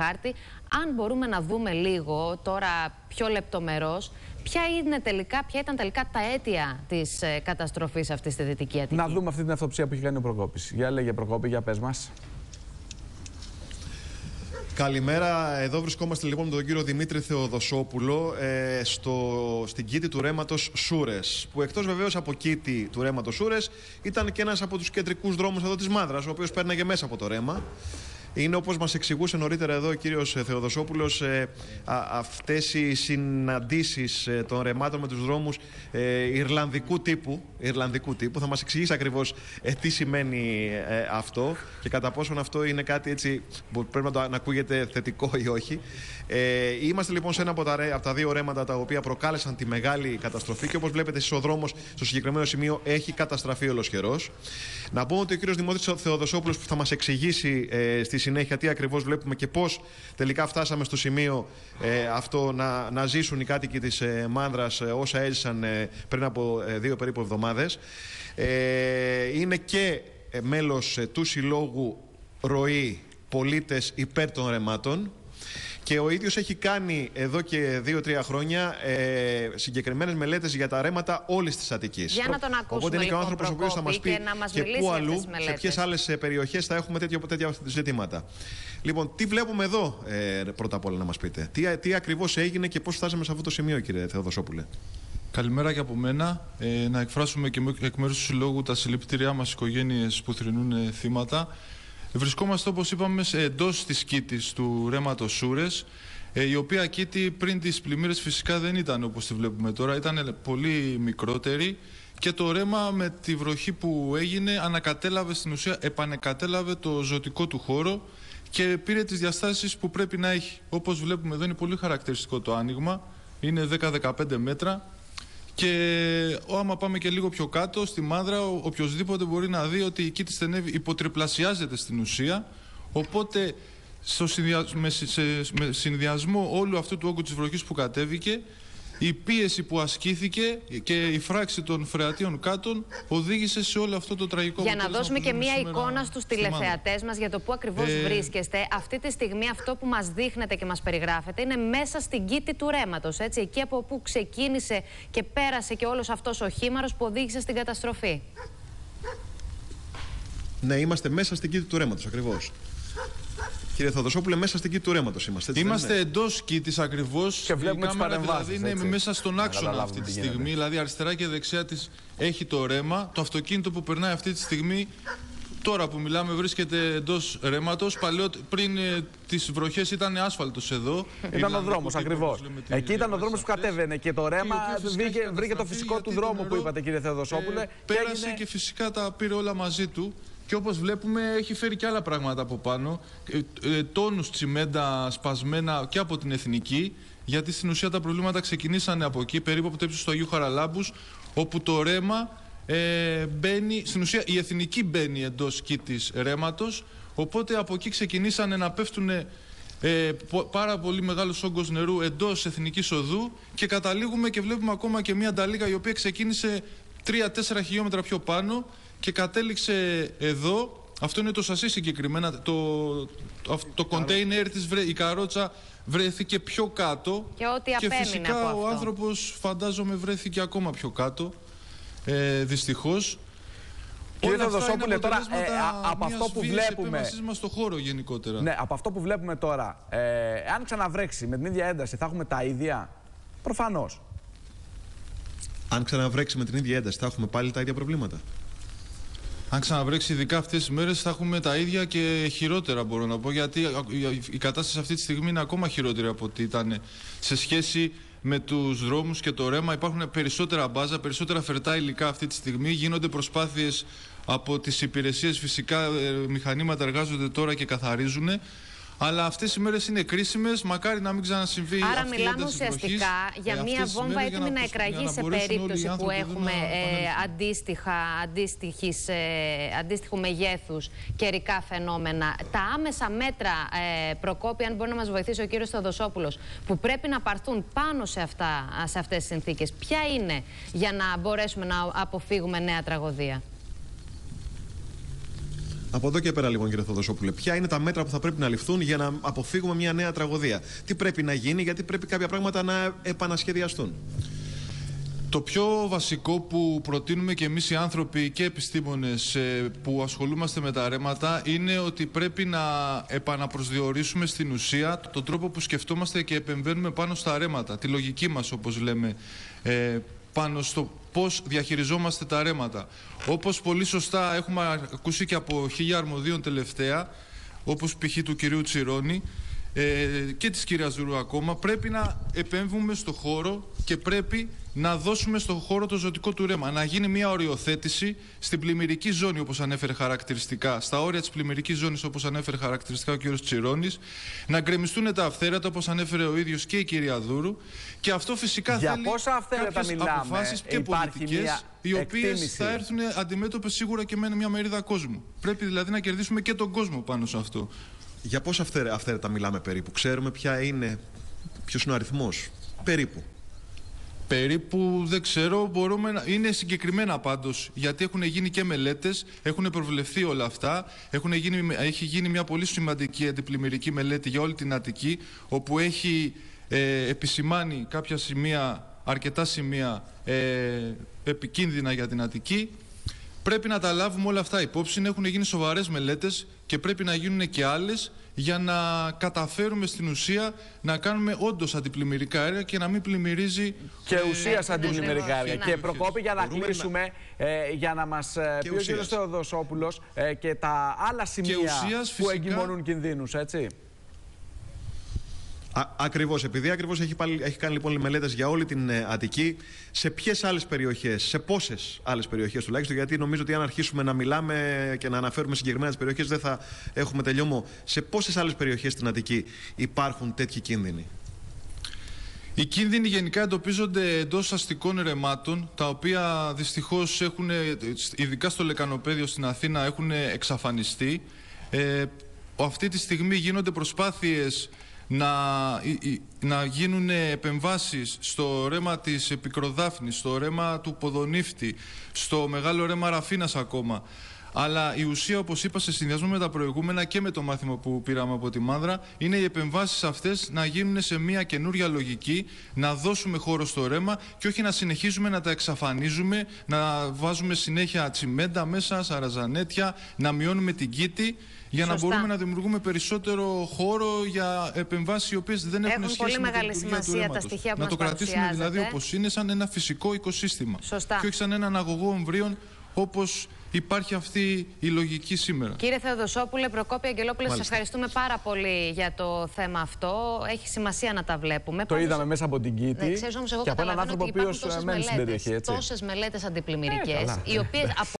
χάρτη. Αν μπορούμε να δούμε λίγο τώρα πιο λεπτομερώς, ποια ήταν τελικά τα αίτια της καταστροφής αυτής στη Δυτική Αττική. Να δούμε αυτή την αυτοψία που έχει κάνει ο Προκόπης. Για λέγε Προκόπη, για πες μας. Καλημέρα. Εδώ βρισκόμαστε λοιπόν με τον κύριο Δημήτρη Θεοδοσόπουλο στην κήτη του ρέματος Σούρες. Που εκτός βεβαίως από κήτη του ρέματος Σούρες ήταν και ένας από τους κεντρικούς δρόμους εδώ της Μάνδρας, ο οποίος πέρναγε μέσα από το ρέμα. Είναι, όπως μας εξηγούσε νωρίτερα εδώ ο κύριος Θεοδοσόπουλος, αυτές οι συναντήσεις των ρεμάτων με τους δρόμους Ιρλανδικού τύπου. Θα μας εξηγήσει ακριβώς τι σημαίνει αυτό και κατά πόσον αυτό είναι κάτι έτσι που πρέπει να ακούγεται θετικό ή όχι. Είμαστε λοιπόν σε ένα από τα δύο ρέματα τα οποία προκάλεσαν τη μεγάλη καταστροφή και όπως βλέπετε εσείς ο δρόμος στο συγκεκριμένο σημείο έχει καταστραφεί ολοσχερός. Να πούμε ότι ο κύριος Δημήτρης Θεοδοσόπουλος που θα μας εξηγήσει στη συνέχεια τι ακριβώς βλέπουμε και πώς τελικά φτάσαμε στο σημείο αυτό να ζήσουν οι κάτοικοι της Μάνδρας όσα έζησαν πριν από 2 περίπου εβδομάδες. Είναι και μέλος του Συλλόγου Ροή Πολίτες Υπέρ των Ρεμάτων. Και ο ίδιος έχει κάνει εδώ και 2-3 χρόνια συγκεκριμένες μελέτες για τα ρέματα όλης της Αττικής. Για να τον ακούσουμε. Οπότε είναι και ο άνθρωπος ο οποίος θα μας πει και πού αλλού, σε ποιες άλλες περιοχές θα έχουμε τέτοια ζητήματα. Λοιπόν, τι βλέπουμε εδώ πρώτα απ' όλα να μας πείτε. Τι ακριβώς έγινε και πώς φτάσαμε σε αυτό το σημείο, κύριε Θεοδοσόπουλε. Καλημέρα και από μένα. Να εκφράσουμε και εκ μέρους του Συλλόγου τα συλληπιτήριά μας στις οικογένειες που θρηνούν θύματα. Βρισκόμαστε, όπως είπαμε, εντός της κήτης του ρέματος Σούρες, η οποία κήτη πριν τις πλημμύρες φυσικά δεν ήταν όπως τη βλέπουμε τώρα, ήταν πολύ μικρότερη και το ρέμα με τη βροχή που έγινε ανακατέλαβε στην ουσία, επανεκατέλαβε το ζωτικό του χώρο και πήρε τις διαστάσεις που πρέπει να έχει. Όπως βλέπουμε εδώ είναι πολύ χαρακτηριστικό το άνοιγμα, είναι 10-15 μέτρα. Και άμα πάμε και λίγο πιο κάτω, στη Μάνδρα, οποιοσδήποτε μπορεί να δει ότι η κήτη στενεύει, υποτριπλασιάζεται στην ουσία. Οπότε, με συνδυασμό όλου αυτού του όγκου της βροχής που κατέβηκε, η πίεση που ασκήθηκε και η φράξη των φρεατίων κάτων οδήγησε σε όλο αυτό το τραγικό αποτέλεσμα. Για να δώσουμε και μία εικόνα στους τηλεθεατές μας για το πού ακριβώς βρίσκεστε, αυτή τη στιγμή αυτό που μας δείχνετε και μας περιγράφετε είναι μέσα στην κήτη του ρέματος, έτσι, εκεί από που ξεκίνησε και πέρασε και όλος αυτός ο χήμαρος που οδήγησε στην καταστροφή. Ναι, είμαστε μέσα στην κήτη του ρέματος, ακριβώς. Κύριε Θεοδοσόπουλε, μέσα στην κήτη του ρέματος είμαστε. Έτσι, είμαστε εντός κήτης ακριβώς. Και βλέπουμε τις παρεμβάσεις. Δηλαδή είναι μέσα στον άξονα αυτή τη στιγμή. Δηλαδή αριστερά και δεξιά της έχει το ρέμα. Το αυτοκίνητο που περνάει αυτή τη στιγμή, τώρα που μιλάμε, βρίσκεται εντός ρέματος. Πριν τις βροχές ήταν άσφαλτος εδώ. Ήταν ο δρόμος ακριβώς. Εκεί ήταν ο δρόμος που κατέβαινε και το ρέμα βρήκε το φυσικό του δρόμο που είπατε, κύριε Θεοδοσόπουλε. Πέρασε και φυσικά τα πήρε όλα μαζί του. Και όπως βλέπουμε έχει φέρει και άλλα πράγματα από πάνω, τόνους τσιμέντα σπασμένα και από την Εθνική, γιατί στην ουσία τα προβλήματα ξεκινήσανε από εκεί, περίπου από το ύψος του Αγίου Χαραλάμπους, όπου το ρέμα μπαίνει, στην ουσία η Εθνική μπαίνει εντός κήτης ρέματος, οπότε από εκεί ξεκινήσανε να πέφτουν πάρα πολύ μεγάλος όγκος νερού εντός Εθνικής Οδού και καταλήγουμε και βλέπουμε ακόμα και μια νταλίκα η οποία ξεκίνησε 3-4 χιλιόμετρα πιο πάνω και κατέληξε εδώ. Αυτό είναι το σασί συγκεκριμένα. Το κοντέινερ της, η καρότσα βρέθηκε πιο κάτω. Και ό,τι απέμεινε από αυτό. Και φυσικά ο άνθρωπος φαντάζομαι βρέθηκε ακόμα πιο κάτω. Δυστυχώς. Κύριε Θεοδοσόπουλε, τώρα από αυτό που βλέπουμε. Στο χώρο γενικότερα. Ναι, από αυτό που βλέπουμε τώρα, αν ξαναβρέξει με την ίδια ένταση, θα έχουμε τα ίδια. Προφανώς. Αν ξαναβρέξει με την ίδια ένταση, θα έχουμε πάλι τα ίδια προβλήματα. Αν ξαναβρέξει, ειδικά αυτές τις μέρες, θα έχουμε τα ίδια και χειρότερα, μπορώ να πω, γιατί η κατάσταση αυτή τη στιγμή είναι ακόμα χειρότερη από ό,τι ήταν σε σχέση με τους δρόμους και το ρέμα. Υπάρχουν περισσότερα μπάζα, περισσότερα φερτά υλικά αυτή τη στιγμή. Γίνονται προσπάθειες από τις υπηρεσίες, φυσικά μηχανήματα εργάζονται τώρα και καθαρίζουν. Αλλά αυτές οι μέρες είναι κρίσιμες, μακάρι να μην ξανασυμβεί αυτή η ένταση βροχής. Άρα μιλάμε ουσιαστικά για μια βόμβα έτοιμη να εκραγεί σε περίπτωση που έχουμε αντίστοιχου μεγέθους καιρικά φαινόμενα. Τα άμεσα μέτρα, Προκόπη, αν μπορεί να μας βοηθήσει ο κύριος Θεοδοσόπουλος, που πρέπει να πάρθουν πάνω σε αυτές τις συνθήκες, ποια είναι για να μπορέσουμε να αποφύγουμε νέα τραγωδία? Από εδώ και πέρα, λοιπόν, κύριε Θεοδοσόπουλε, ποια είναι τα μέτρα που θα πρέπει να ληφθούν για να αποφύγουμε μια νέα τραγωδία? Τι πρέπει να γίνει, γιατί πρέπει κάποια πράγματα να επανασχεδιαστούν? Το πιο βασικό που προτείνουμε και εμείς οι άνθρωποι και επιστήμονες που ασχολούμαστε με τα ρέματα είναι ότι πρέπει να επαναπροσδιορίσουμε στην ουσία τον τρόπο που σκεφτόμαστε και επεμβαίνουμε πάνω στα ρέματα, τη λογική μας, όπως λέμε, πάνω στο πώς διαχειριζόμαστε τα ρέματα. Όπως πολύ σωστά έχουμε ακούσει και από 1000 αρμοδίων τελευταία, όπως π.χ. του κυρίου Τσιρόνη και της κυρίας Δουρού ακόμα, πρέπει να επέμβουμε στο χώρο και πρέπει να δώσουμε στο χώρο το ζωτικό του ρέμα. Να γίνει μια οριοθέτηση στην πλημμυρική ζώνη, όπως ανέφερε χαρακτηριστικά, στα όρια της πλημμυρικής ζώνης, όπως ανέφερε χαρακτηριστικά ο κύριος Τσιρόνης, να γκρεμιστούν τα αυθαίρετα, όπως ανέφερε ο ίδιος και η κυρία Δούρου. Και αυτό φυσικά για θέλει κάποιες αποφάσεις και πολιτικές, οι οποίες θα έρθουν αντιμέτωπες σίγουρα και με μια μερίδα κόσμου. Πρέπει δηλαδή να κερδίσουμε και τον κόσμο πάνω σε αυτό. Για πόσα αυθαίρετα μιλάμε περίπου? Ξέρουμε ποιος είναι ο αριθμός περίπου? Περίπου δεν ξέρω, είναι συγκεκριμένα πάντως, γιατί έχουν γίνει και μελέτες, έχουν προβλεφθεί όλα αυτά, έχει γίνει μια πολύ σημαντική αντιπλημμυρική μελέτη για όλη την Αττική, όπου έχει επισημάνει κάποια σημεία, αρκετά σημεία επικίνδυνα για την Αττική. Πρέπει να τα λάβουμε όλα αυτά υπόψη, έχουν γίνει σοβαρές μελέτες και πρέπει να γίνουν και άλλες για να καταφέρουμε στην ουσία να κάνουμε όντως αντιπλημμυρικά έργα και να μην πλημμυρίζει και ουσίας αντιπλημμυρικά έργα. Και Προκόπη, για να κλείσουμε, για να μας πει ο κ. Θεοδοσόπουλος και τα άλλα σημεία που εγκυμονούν κινδύνους, έτσι. Ακριβώς, επειδή έχει κάνει λοιπόν μελέτες για όλη την Αττική, σε ποιες άλλες περιοχές, σε πόσες άλλες περιοχές τουλάχιστον, γιατί νομίζω ότι αν αρχίσουμε να μιλάμε και να αναφέρουμε συγκεκριμένες περιοχές δεν θα έχουμε τελειώμο, σε πόσες άλλες περιοχές στην Αττική υπάρχουν τέτοιοι κίνδυνοι? Οι κίνδυνοι γενικά εντοπίζονται εντός αστικών ρεμάτων, τα οποία δυστυχώς έχουν, ειδικά στο λεκανοπέδιο στην Αθήνα, έχουν εξαφανιστεί. Αυτή τη στιγμή γίνονται προσπάθειες να γίνουν επεμβάσεις στο ρέμα της Επικροδάφνης, στο ρέμα του Ποδονύφτη, στο μεγάλο ρέμα Ραφίνας ακόμα. Αλλά η ουσία, όπως είπα, σε συνδυασμό με τα προηγούμενα και με το μάθημα που πήραμε από τη Μάνδρα, είναι οι επεμβάσεις αυτές να γίνουν σε μια καινούρια λογική, να δώσουμε χώρο στο ρέμα και όχι να συνεχίζουμε να τα εξαφανίζουμε, να βάζουμε συνέχεια τσιμέντα μέσα, σαραζανέτια, να μειώνουμε την κήτη, για να μπορούμε να δημιουργούμε περισσότερο χώρο για επεμβάσεις οι οποίες δεν έχουν σχέση με την λειτουργία του ρέματος. Να το κρατήσουμε δηλαδή όπως είναι, σαν ένα φυσικό οικοσύστημα. Σωστά. Και όχι σαν έναν αγωγό εμβρίων, όπως υπάρχει αυτή η λογική σήμερα. Κύριε Θεοδοσόπουλε, Προκόπη, Αγγελόπουλε, σας ευχαριστούμε πάρα πολύ για το θέμα αυτό. Έχει σημασία να τα βλέπουμε. Το είδαμε μέσα από την κήτη Ξέρεις όμως, εγώ και από έναν άνθρωπο ο οποίος μένει στην περιοχή. Τόσες μελέτες αντιπλημμυρικές, οι οποίες